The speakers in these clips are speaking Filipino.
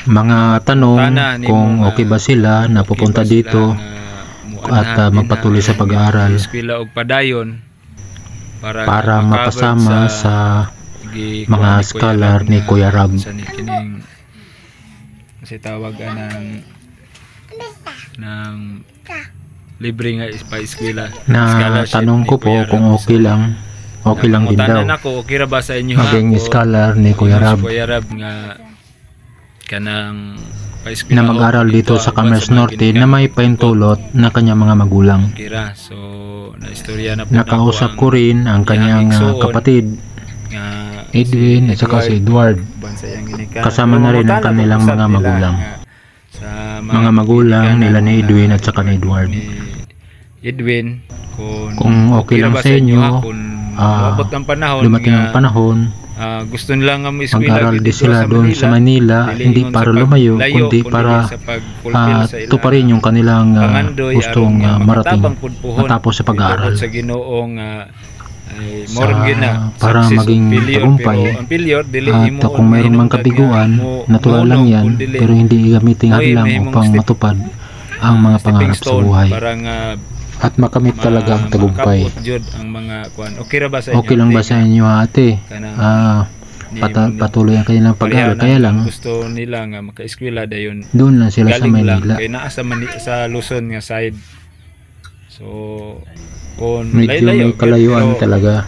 mga tanong kung okay ba sila na pupunta dito at magpatuloy sa pag-aaral para mapasama sa mga scholar ni Kuya Rab. Kasi tawag ng libre nga pa-eskwela. Na tanong ko po kung okay lang din daw. Okay ra ba sa inyo maging scholar ni Kuya Rab nga kanang na mag-aral dito sa Camarines Norte na may paintulot na kanyang mga magulang. So, na-istorya na po nakausap ko rin ang kanyang kapatid Edwin at saka si Edward. Kasama na rin ang kanilang mga magulang. Mga magulang nila ni Edwin at saka ni Edward. Edwin, kung okay lang sa inyo, dumating ang panahon, gusto nila nga mag-aral din sila doon sa Manila, hindi para lumayo, kundi para tuparin yung kanilang gustong marating matapos sa pag-aaral. Para maging tagumpay. At kung mayroong mga kabiguan, natural lang yan, pero hindi gamitin lang upang matupad ang mga pangarap sa buhay at makamit talaga ang tagumpay. Okay lang ba sa inyo, ate? Patuloy ang kanilang pag-aaral, kaya lang gusto nila nga maka-eskwela dayon doon lang sila sa Manila. Kaya naa sa Luzon nga side. So medyo may kalayuan talaga.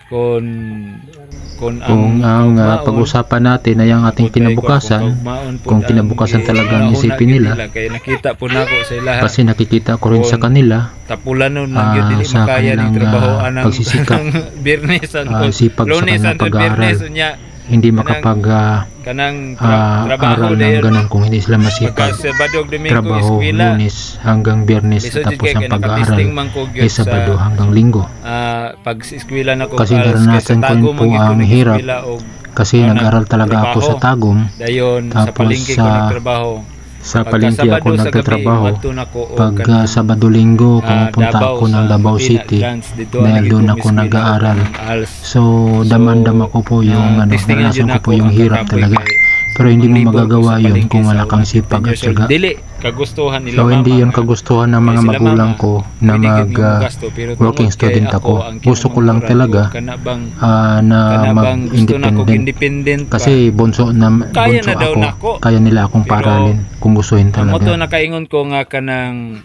Kung ang pag-usapan natin ay ang ating kinabukasan, kung kinabukasan talagang isipin nila, kasi nakikita ko rin sa kanila sa kanilang pagsisikap, sipag sa kanilang pag-aaral, hindi makapag-aral ng ganun kung hindi sila masipag. Trabaho Lunes hanggang Biyernes, tapos ang pag-aaral ay Sabado hanggang Linggo. Kasi naranasan ko po ang hirap, kasi nag-aral talaga ako sa Tagum, tapos sa palengke ako nagtatrabaho. Pag Sabado Linggo pumupunta ako ng Davao City dahil doon ako nag-aaral. So daman-dama ko po yung naranasan ko po yung hirap talaga. Pero hindi mo magagawa yun kung wala kang sipag at syaga. So hindi yun kagustuhan ng mga magulang ko na working student ako. Gusto ko lang talaga na mag-independent, kasi bunso ako, kaya nila akong paralin kung gustuhin talaga. Nakaingon ko nga kanang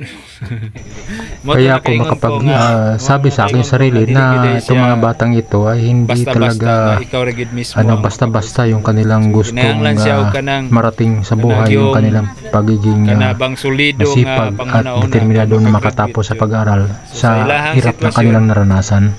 kaya ako sabi sa aking sarili na itong mga batang ito ay hindi talaga basta-basta yung kanilang gustong marating sa buhay, yung kanilang pagiging masipag at determinado na makatapos sa pag-aaral sa hirap na kanilang naranasan.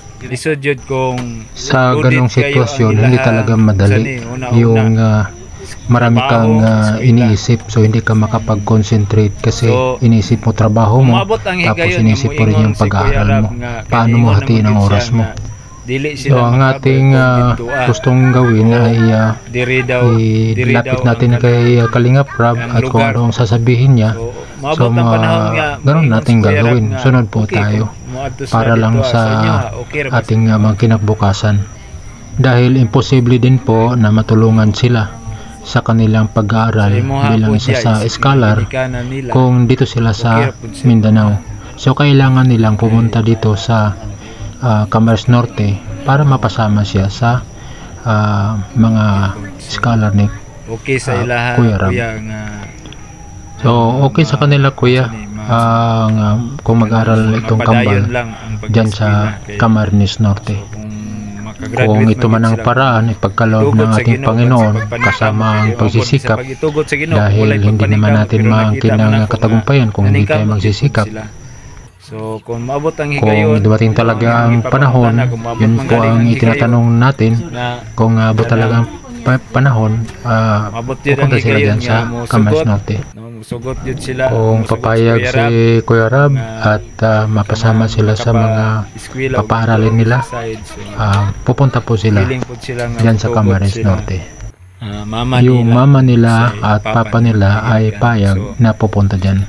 Sa ganong sitwasyon, hindi talaga madali yung marami kang iniisip, so hindi ka makapag-concentrate kasi iniisip mo trabaho mo, tapos iniisip mo rin yung pag-aaral mo, paano mo hatiin ang oras mo. So ang ating gustong gawin ay ilapit natin kay Kalingap Rab at kung ano ang sasabihin niya. So ganoon natin gagawin, sunod po tayo para lang sa ating mga kinakbukasan, dahil imposible din po na matulungan sila sa kanilang pag-aaral bilang isa sa scholar kung dito sila sa Mindanao. So kailangan nilang pumunta dito sa Camarines Norte para mapasama siya sa mga scholar ni Kuya Rab. So okay sa kanila, kuya, kung mag-aaral itong kambal dyan sa Camarines Norte. Kung ito man ang paraan, ipagkaloob ng ating Panginoon kasama ang pagsisikap, dahil hindi naman natin maangkin ang katagumpayan kung hindi tayo magsisikap. Kung dumating talaga ang panahon, yun po ang itinatanong natin, kung abot talaga ang panahon, pupunta sila dyan sa Camarines Norte. Kung papayag si Kuya Rab at mapasama sila sa mga papaaralin nila, pupunta po sila dyan sa Camarines Norte. Yung mama nila at papa nila ay payag na pupunta dyan.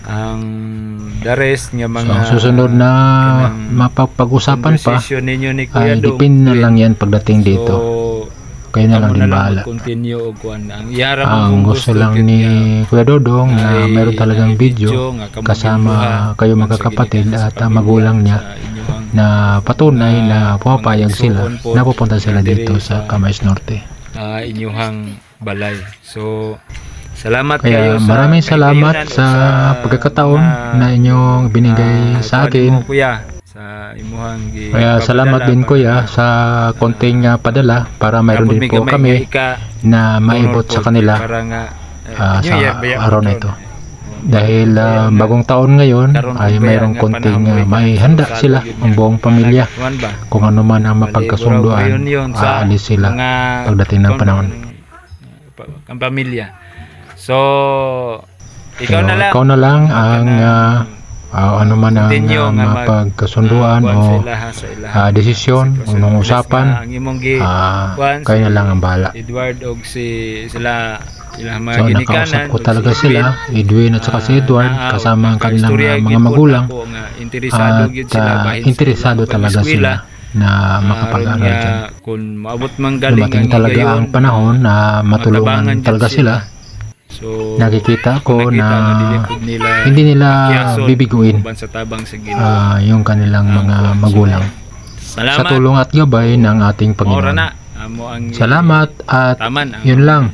So susunod na mapapag-usapan pa ay depende na lang yan pagdating dito. kayo na lang din bahala. Continue og kuan ang iharap Ang gusto lang ni Kuya Dodong na meron talagang video kasama kayo magkakapatid at magulang niya na patunay na pumapayag sila na pupunta sila dito sa Camarines Norte. Inyuhang balay. So salamat kaya maraming salamat sa pagkakataon na inyong binigay sa akin. Sa imuhang kaya salamat din kuya sa konting padala para mayroon din po kami na maibot sa kanila sa araw na ito. Dahil bagong taon ngayon ay mayroong konting may handa sila ang buong pamilya. Kung ano man ang mapagkasunduan, aalis sila pagdating ng panahon. Ang pamilya. So ikaw na lang ang ano man ang mapagkasunduan o desisyon o nung usapan, kayo na lang ang bahala. Edward og sila so nakausap ko talaga sila, Edwin at saka si Edward, kasama ang kanilang mga magulang, at interesado talaga sila na makapag-aral dyan. Dumating talaga ang panahon na matulungan talaga sila. So, nakikita ko na hindi nila bibiguin yung kanilang mga magulang sa tulong at gabay ng ating Panginoon. Salamat at yun lang.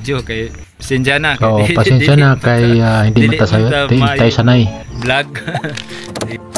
So pasensya na kay hindi matasayo tayo sanay.